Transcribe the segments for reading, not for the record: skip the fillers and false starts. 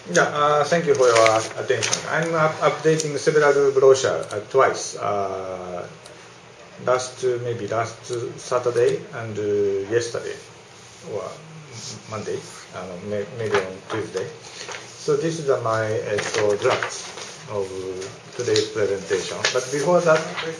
Yeah, thank you for your attention. I'm updating several brochures twice. Maybe last Saturday and yesterday, or Monday, maybe on Tuesday. So this is my drafts of today's presentation. But before that,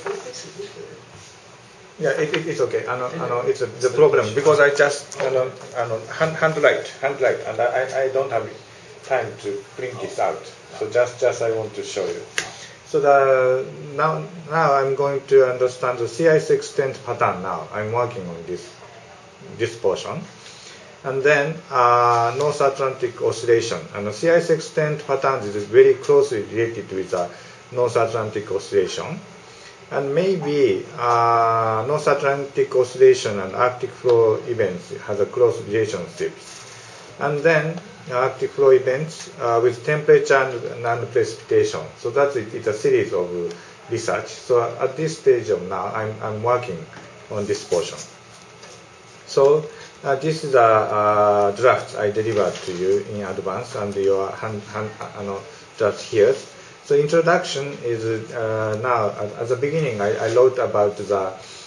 yeah, it's okay. It's the problem because I just handwrite, and I don't have time to print this out. So just I want to show you. So now I'm going to understand the CIS extent pattern. Now I'm working on this portion, and then North Atlantic oscillation. And the CIS extent pattern is very closely related with the North Atlantic oscillation. And maybe North Atlantic oscillation and Arctic flow events has a close relationship. And then Arctic flow events with temperature and precipitation. So that's it. It's a series of research. So at this stage of now, I'm working on this portion. So this is a draft I delivered to you in advance, and your draft here. So introduction is now, at the beginning, I wrote about the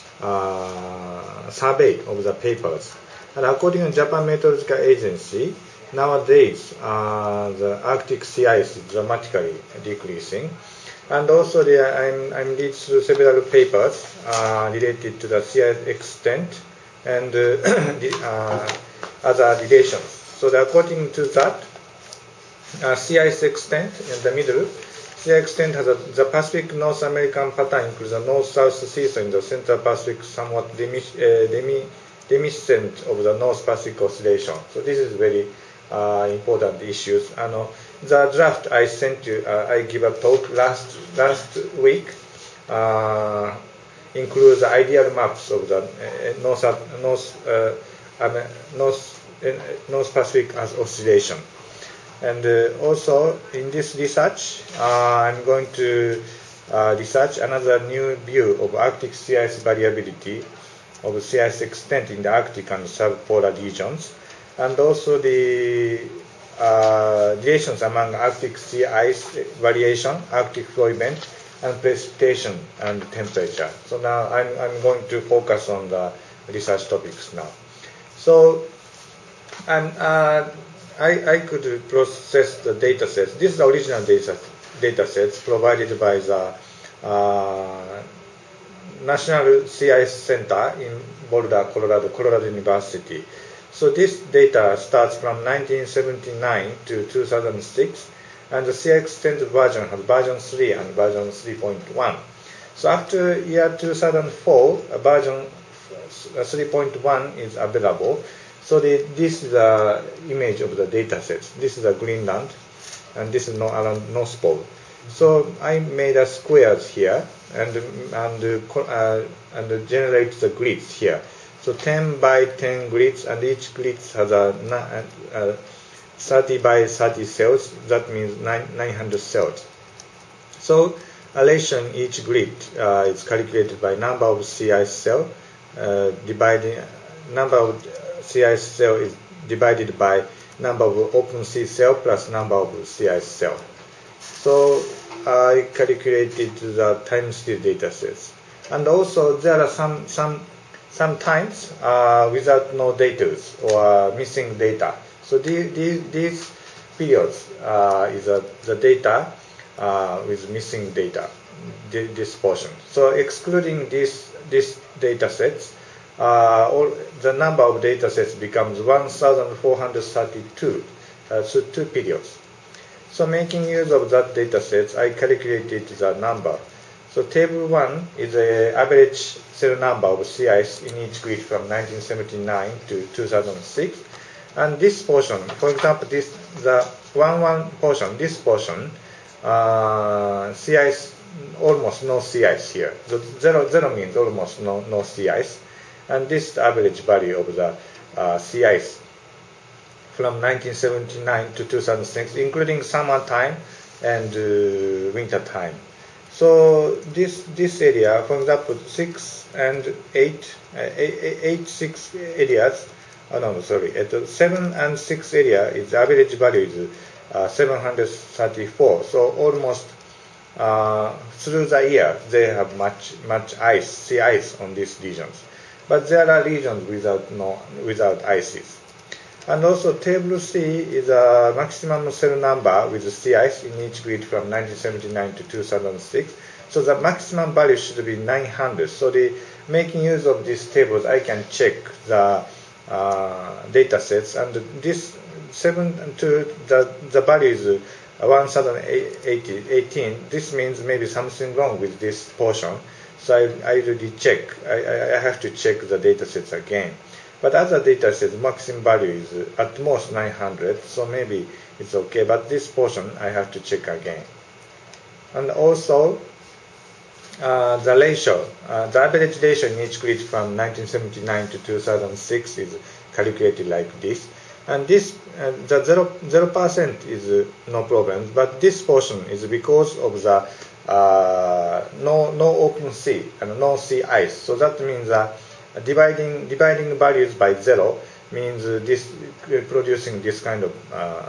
survey of the papers. And according to Japan Meteorological Agency, nowadays the Arctic sea ice is dramatically decreasing. And also I'm reading through several papers related to the sea ice extent and other relations. So according to that, sea ice extent in the middle, sea extent has the Pacific North American pattern includes the north-south season in the Central Pacific, somewhat reminiscent of the North Pacific oscillation. So this is very important issues. The draft I sent you, I give a talk last week, includes the ideal maps of the North Pacific as oscillation. And also in this research, I'm going to research another new view of Arctic sea ice variability of sea ice extent in the Arctic and subpolar regions, and also the relations among Arctic sea ice variation, Arctic flow event, and precipitation and temperature. So now I'm going to focus on the research topics now. So I could process the data sets. This is the original data sets provided by the National Sea Ice Center in Boulder, Colorado University. So this data starts from 1979 to 2006, and the sea extent version has version 3 and version 3.1. So after year 2004, version 3.1 is available. So this is the image of the data sets. This is a Greenland, and this is around North Pole. So I made a squares here and generate the grids here. So 10 by 10 grids, and each grid has a 30 by 30 cells. That means 900 cells. So relation each grid is calculated by number of sea ice cell dividing number of sea ice cell is divided by number of open sea cell plus number of sea ice cell. So I calculated the time series data sets, and also there are sometimes without no data or missing data. So these periods is the data with missing data, this portion. So excluding these data sets, the number of data sets becomes 1,432, so 2 periods. So making use of that data sets, I calculated the number. So table 1 is the average cell number of sea ice in each grid from 1979 to 2006. And this portion, for example, the 1 portion, this portion, sea ice, almost no sea ice here. So 0 means almost no sea ice. And this is the average value of the sea ice from 1979 to 2006, including summertime and winter time. So this area, for example, 6 and 8, 6 areas. 7 and 6 area is the average value is 734. So almost through the year they have much sea ice on these regions. But there are regions without ices. And also table C is a maximum cell number with sea ice in each grid from 1979 to 2006. So the maximum value should be 900. So making use of these tables, I can check the data sets, and this 7 to the value is 1018. This means maybe something wrong with this portion. So I really check. I have to check the data sets again. But other data sets, maximum value is at most 900. So maybe it's okay. But this portion I have to check again. And also the ratio, the average ratio in each grid from 1979 to 2006 is calculated like this. And this, the 0% is no problem, but this portion is because of the no open sea and no sea ice. So that means dividing values by 0 means this producing this kind of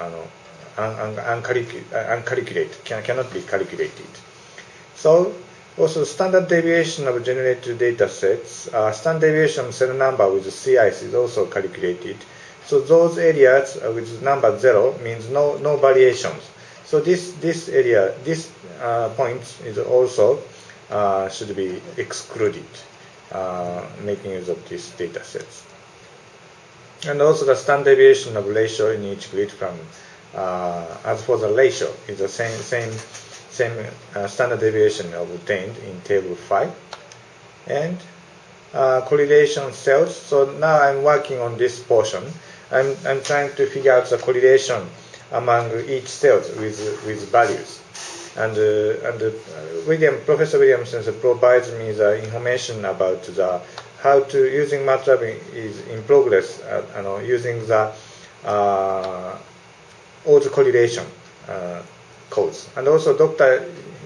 uncalculated, cannot be calculated. So also standard deviation of generated data sets, standard deviation of cell number with sea ice is also calculated. So those areas with number 0 means no variations. So this area, this point is also should be excluded, making use of these data sets. And also the standard deviation of ratio in each grid from, as for the ratio, is the same standard deviation obtained in table 5. And correlation cells. So now I'm working on this portion. I'm trying to figure out the correlation among each cells with values. And Professor Williamson provides me the information about how to using MATLAB is in progress. Using the autocorrelation codes. And also Dr.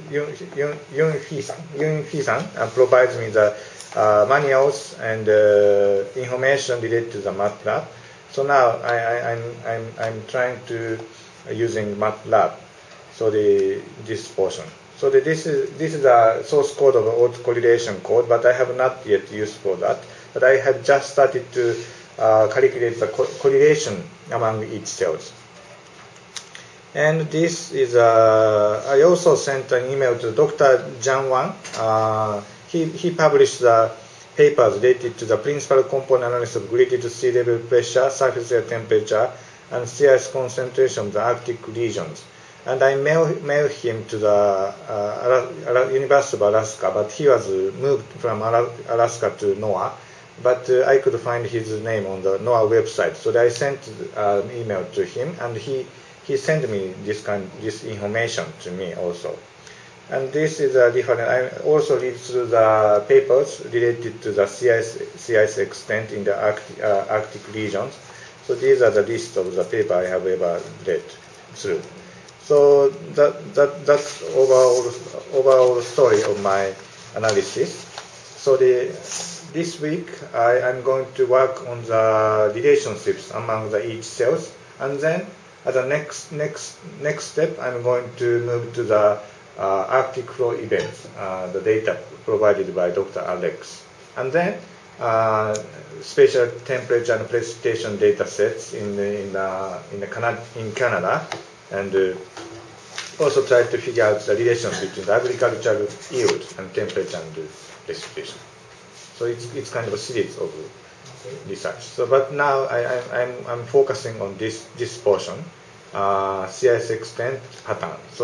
Yun-Hee-san provides me the manuals and information related to the MATLAB. So now I'm trying to using MATLAB. So this portion. So this is a source code of autocorrelation code, but I have not yet used for that. But I have just started to calculate the correlation among each cells. And this is I also sent an email to Dr. Zhang Wang. He published the papers related to the principal component analysis of graded sea level pressure, surface air temperature, and sea ice concentration of the Arctic regions. And I mailed him to the University of Alaska, but he was moved from Alaska to NOAA. But I could find his name on the NOAA website. So I sent an email to him, and he sent me this information to me also. And this is a different. I also read through the papers related to the sea ice extent in the Arctic regions. So these are the list of the paper I have ever read through. So that's overall story of my analysis. So this week I'm going to work on the relationships among the each cells, and then as a next step I'm going to move to the Arctic flow events, the data provided by Dr. Alex, and then spatial temperature and precipitation data sets in Canada, and also try to figure out the relation between the agricultural yield and temperature and precipitation. So it's kind of a series of research. So, but now I'm focusing on this portion, sea ice extent pattern. So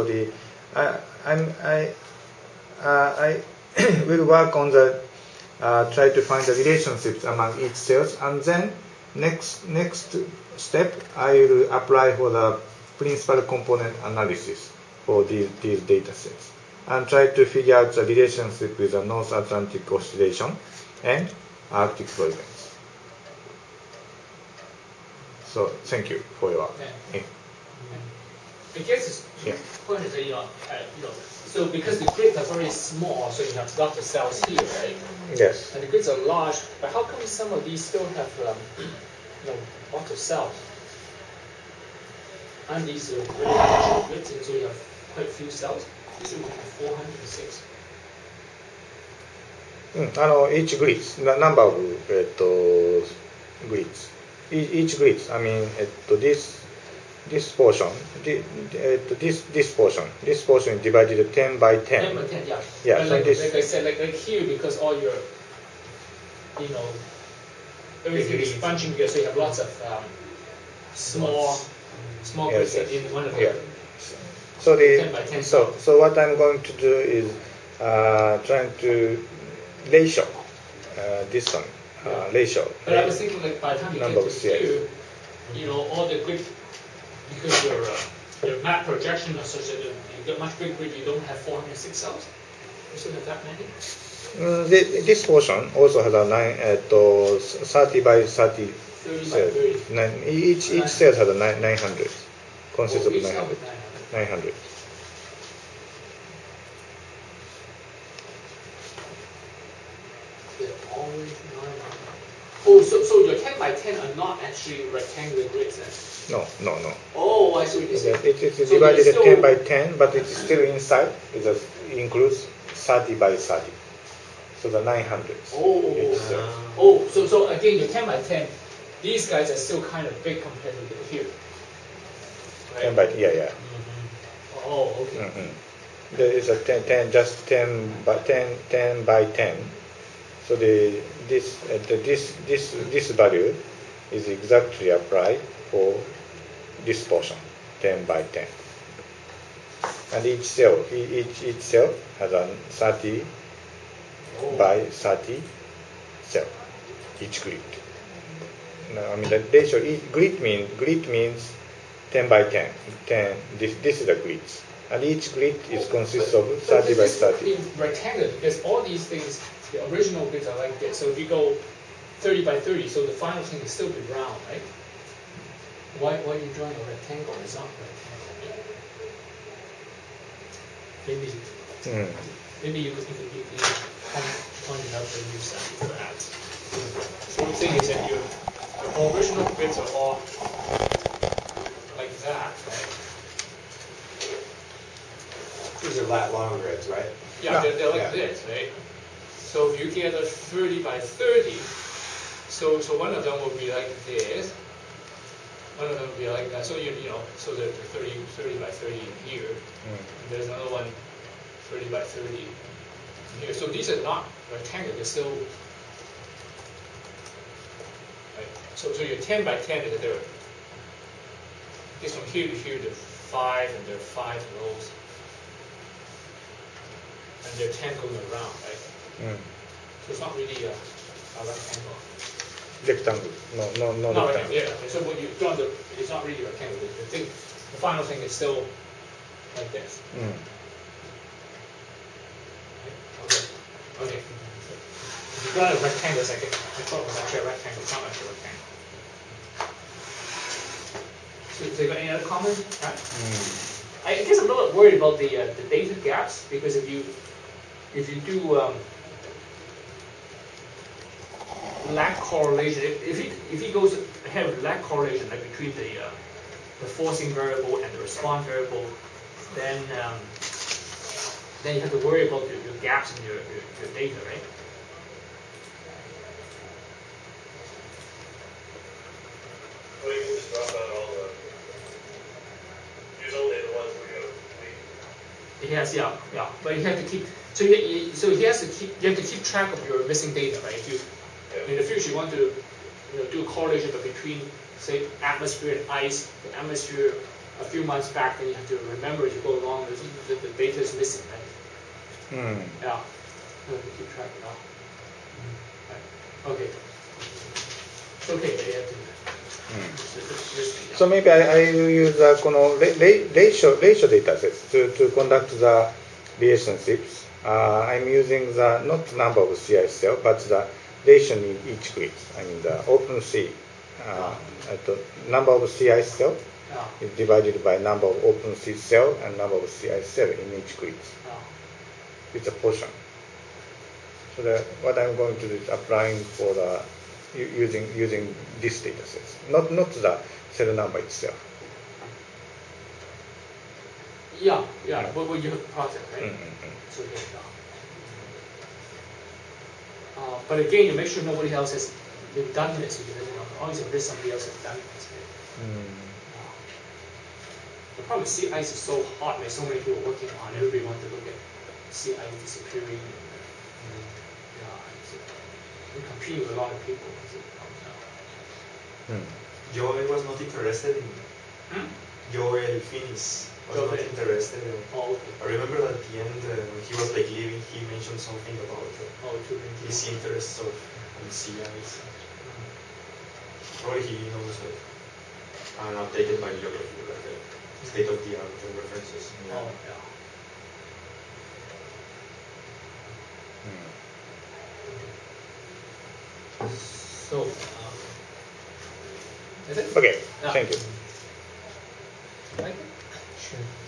I will work on the try to find the relationships among each cells, and then next step I will apply for the principal component analysis for these data sets, and try to figure out the relationship with the North Atlantic oscillation and Arctic flow events. So thank you for your. I guess the point is that so because the grids are very small, so you have lots of cells here, right? Yes. And the grids are large, but how come some of these still have lots of cells? And these are very large grids, and so you have quite few cells. This will be 406. each grids, the number of grids. Each grids, I mean, this portion, this portion is divided 10 by 10. 10 by 10, yeah. Yeah. So like I said, like here, because all your, everything is bunching together, so you have lots of small grids in one of them. Yeah. So 10 by 10. So what I'm going to do is trying to ratio this one, ratio. But I was thinking, like, by the time you get to here, all the grid, because your map projection is such that you get much bigger grid, you don't have 406 cells. You still have that many? This portion also has a 30 by 30 30 by 30. Each cell has a 900. Consists of Each cell 900. with 900. Always 900. Oh, so your 10 by 10 are not actually rectangular grids then? No. Oh, I see what you're saying. It's divided 10 by 10, but it's still inside. It includes 30 by 30. So the 900. So again, your 10 by 10, these guys are still kind of big compared to the here. Right? 10 by, yeah. Mm-hmm. Oh, okay. Mm-hmm. There is a 10 by 10. So this value is exactly applied for this portion, 10 by 10. And each cell has a 30 by 30 cell, each grid. Now, I mean the ratio, grid means 10 by 10. This is the grids. And each grid consists of 30 by 30. In rectangular, because all these things, the original grids are like this. So if you go 30 by 30, so the final thing is still be round, right? Why are you drawing a rectangle? It's not rectangle. Maybe you could point it out the new side perhaps. So the thing is that your original grids are all like that, right? These are lat long grids, right? Yeah, they're like this, right? So if you get a 30 by 30, so one of them will be like this, one of them will be like that. So so the 30 by 30 here. And there's another one 30 by 30 here. So these are not rectangular, they're still right. So your 10 by 10 is there. This from here to here, there are 5, and there are 5 rows. And there are 10 going around, right? So it's not really a rectangle. Rectangle. No Not rectangle. rectangle, yeah. So when you draw it's not really rectangle. The final thing is still like this. Okay. If you draw a rectangle, it's like I thought it was actually a rectangle. It's not actually a rectangle. So you got any other comments? Right? I guess I'm a little worried about the data gaps, because if you do lag correlation, if he goes ahead with lag correlation, like between the forcing variable and the response variable, then you have to worry about your gaps in your data, right? Well, you can just drop out all the, use only the ones we go delete. Yes, yeah. But you have to keep. So he has to keep. You have to keep track of your missing data, right? If you in the future you want to do a correlation between, say, atmosphere and ice, the atmosphere a few months back, then you have to remember as you go along that the data is missing, right? Yeah. You have to keep track of that. Right. Okay. It's okay. They have to. So maybe I will use ratio data sets to conduct the relationships. I'm using the not number of CI cell, but the relation in each grid. I mean the OpenC. The number of CI cell is divided by number of OpenC cell and number of CI cell in each grid. It's a portion. So what I'm going to do is applying for the using this data sets, not the cell number itself. Yeah, yeah. What you have the project, right? So yeah. But again, you make sure nobody else has been done this, because always if there's somebody else has done this. The problem with sea ice is so hot. There's so many people working on it. Everybody wants to look at sea ice disappearing. We compete with a lot of people as it comes out. Joel was not interested in. Joel Finis was not interested in. Oh, okay. I remember that at the end, when he was like leaving, he mentioned something about his interest of sea ice. Probably he knows like, I'm updated by geography, like state of the art references. Oh, yeah. So, is it? Okay, Yeah. thank you. Thank you. Sure.